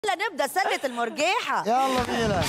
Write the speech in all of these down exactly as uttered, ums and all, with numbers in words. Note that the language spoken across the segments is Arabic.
يلا نبدا سله المرجيحه. يلا بينا.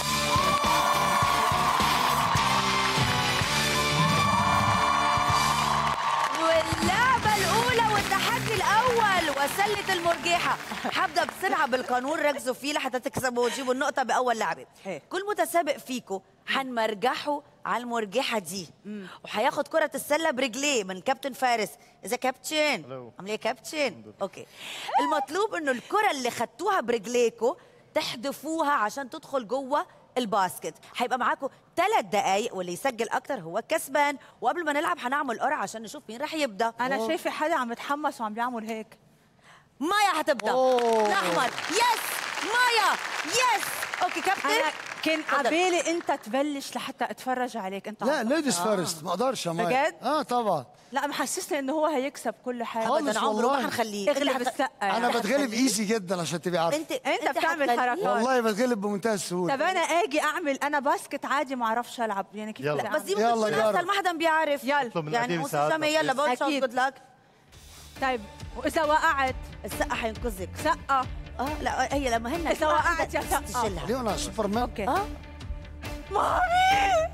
واللعبه الاولى والتحدي الاول وسله المرجيحه. هبدا بسرعه بالقانون، ركزوا فيه لحتى تكسبوا وتجيبوا النقطه باول لعبه. كل متسابق فيكم هنمرجحه على المرجحه دي، وهياخد كره السله برجليه من كابتن فارس. اذا كابتن عامل ايه كابتن؟ اوكي. المطلوب انه الكره اللي خدتوها برجليكم تحدفوها عشان تدخل جوه الباسكت. هيبقى معاكم ثلاث دقايق واللي يسجل اكتر هو كسبان. وقبل ما نلعب هنعمل قرعه عشان نشوف مين رح يبدا. انا شايفه حدا عم يتحمس وعم بيعمل هيك. مايا هتبدا. الاحمر. يس مايا يس. اوكي كابتن. انا كان عبالي انت تبلش لحتى اتفرج عليك. انت لا ليديز فيرست، ما اقدرش يا مايا. بجد؟ اه طبعا. لا محسسني انه هو هيكسب كل حاجه. خالص انا عمره والله. ما هنخليه. اغلب السقه. انا بتغلب ايزي جدا عشان تبقي عارفه. انت انت بتعمل حركات. والله بتغلب بمنتهى السهوله. طب انا اجي اعمل انا باسكت عادي ما اعرفش العب يعني كيف يلا. بدي بس دي أعمل؟ ممكن تكون اسهل، ما حدا بيعرف. يلا يعني مسامي يلا بقول شوت جود لك. طيب واذا وقعت السقه حينقذك. سقه. اه لا هي لما هن إذا وقعت يا سقة. تشيلها. ليه انا سوبر مان؟ اوكي. اه مامي.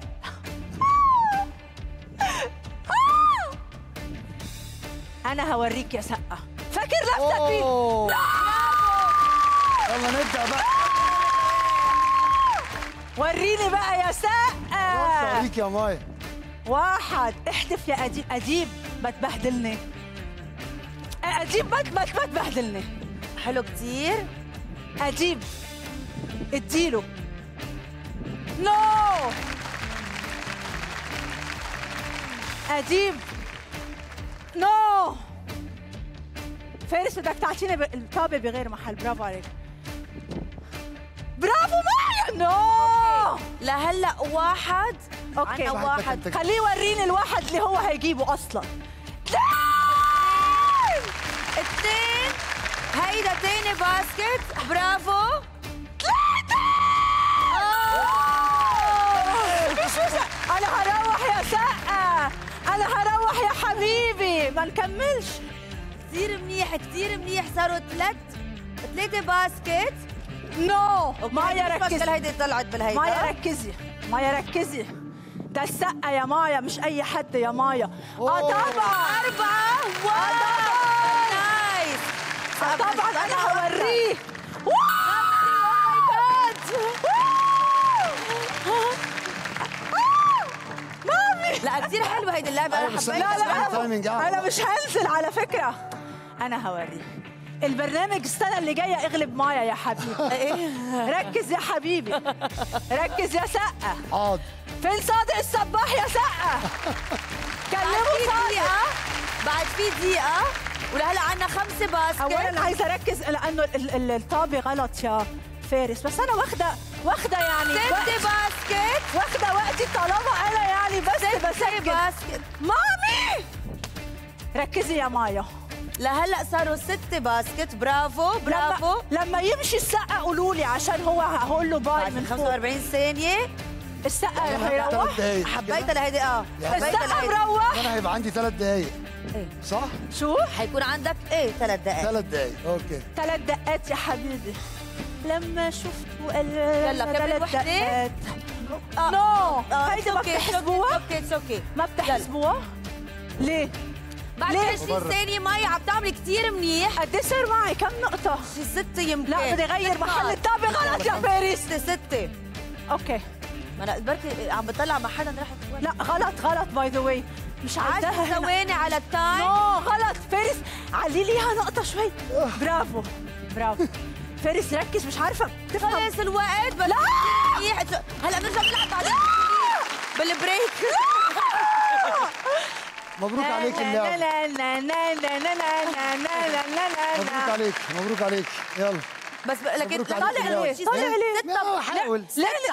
انا هوريك يا سقه. فاكر نفسك مين؟ أوه. يلا نبدا بقى. وريني بقى يا سقه. اوريك يا مايا. واحد. احذف يا اديب. اديب بتبهدلني. اديب بت بت بتبهدلني. حلو كتير. اديب اديله. نو. اديب نو. فارس بدك تعطيني الطابه بغير محل. برافو عليك. برافو معي. نو. لهلا واحد. اوكي عنا واحد. خليه يوريني الواحد اللي هو هيجيبه اصلا. اثنين. هيدا تاني باسكت. برافو. انا هروح يا سقه. انا هروح يا حبيبي. ما نكملش. كثير منيح كثير منيح. صاروا ثلاث ثلاثة باسكت. نو. مايا ركزي. هيدي طلعت بالهيدا. مايا ركزي. مايا ركزي. ده السقه يا مايا مش اي حد يا مايا. اه طبعا. أربعة. واو نايس. آه طبعا انا هوريه. لا كثير حلوه هيدي اللعبه. انا حبيتها. لا لا انا مش هنزل على فكره. انا هوريك البرنامج السنه اللي جايه. اغلب مايا يا حبيبي. ركز يا حبيبي. ركز يا سقه. حاضر. فين صادق الصباح يا سقه؟ كلموا صادق. بعد في دقيقه ولهلا عندنا خمسه باسكت. اولا عايزه اركز لانه الطابه غلط يا فارس. بس انا واخده واخده يعني ستة باسكت. واخده وقتي طالما انا يعني بس بسجل باسكت. مامي ركزي يا مايا. لهلا صاروا ستة باسكت. برافو برافو. لما, لما يمشي السقه قولوا لي عشان هو هقول له باي من خمسة وأربعين ثانيه. السقه رح يروح. حبيتها لهيدي. اه السقه مروح. انا هيبقى عندي ثلاث دقايق. ايه صح؟ شو؟ حيكون عندك ايه ثلاث دقائق. ثلاث دقايق اوكي. ثلاث دقات يا حبيبي. لما شفت يلا كمل وحده. نو هيدي ما بتحسبوها؟ اوكي اوكي ما بتحسبوها؟ ليه؟ بعد عشرين ثانية مي عم تعملي كثير منيح. قد ايه صار معي؟ كم نقطة؟ شي ستة يمكن. لا بدي اغير محل الطابة. غلط يا فارس. ستة ستة. اوكي. ما انا بركي عم بطلع مع حدا رح. لا غلط غلط باي ذا واي. مش عايزاها عشر ثواني على التايم. نو غلط فارس. علي لي اياها نقطة شوي. برافو برافو. فارس ركز مش عارفة تفهم. خلص الوقت. بس لا هلا بنرجع بنلعب بعدين بالبريك. مبروك عليك اللعبة. لا لا لا لا لا لا لا لا لا مبروك عليك مبروك عليك. يلا بس لكن طالع ليه؟ طالع ليه؟ حاول. لا